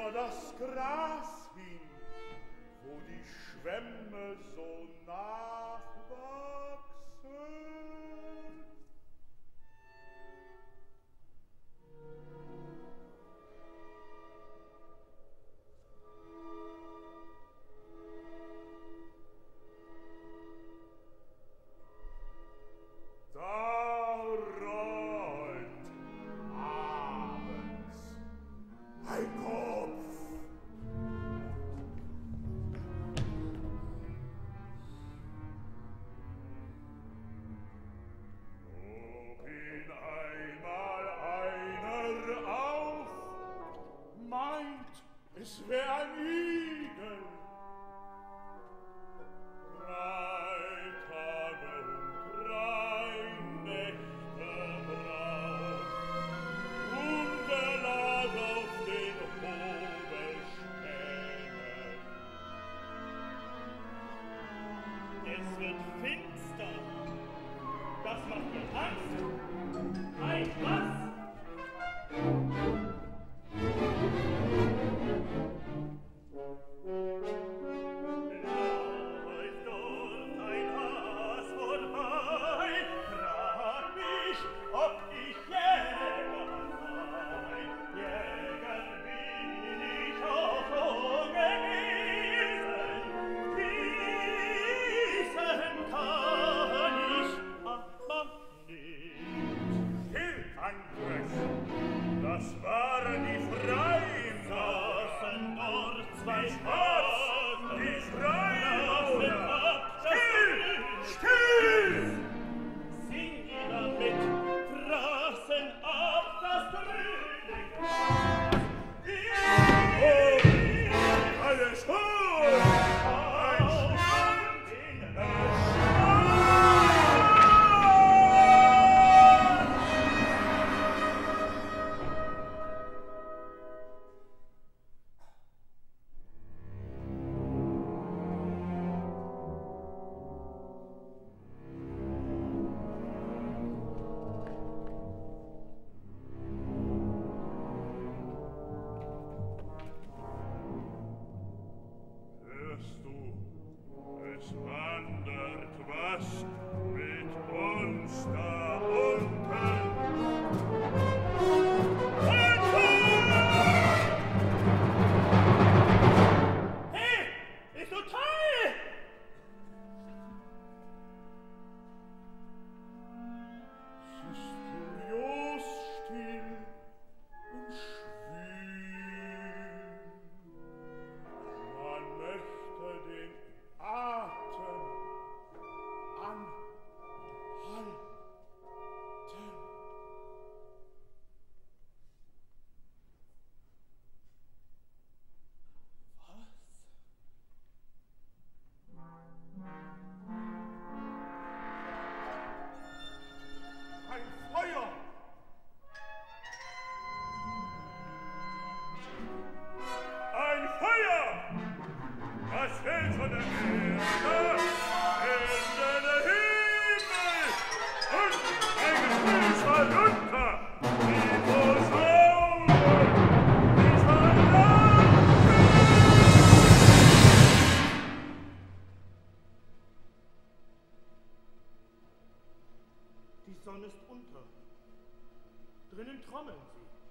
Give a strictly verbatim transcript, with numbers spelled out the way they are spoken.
über das Gras hin, wo die Schwämme so nachwachsen. Da rollt abends ein Kopf. Ob ihn einmal einer auf meint, es wär ein Igel. Drei Tage und drei Nächte braucht, und er lag auf den Hobelspänen. Es wird finster. Das macht mir Angst. Ein was? Läuft dort ein Has vorbei, fragt mich, ob ich Jäger sei. Jäger bin ich auch so gewesen. Schießen kann ich aber nicht. Still, Andres, das waren die Freien. Saßen dort zwei Schatz, die Freien. Still, still! Sing ihr damit, fraßen ab das grüne Gras. Oh, alles gut! Ein Stand in der Hörst du, es wandert was mit uns da unten. Hey, ist so toll! Es ist kurios still und schwül. Man möchte den Atem anhalten. Ein Feuer! Ein Feuer! Was fällt von der Erde in den Himmel? Und ein Gefäß herunter, wie Posaunen, die verlangen! Die Sonne ist unter. Drinnen trommeln sie.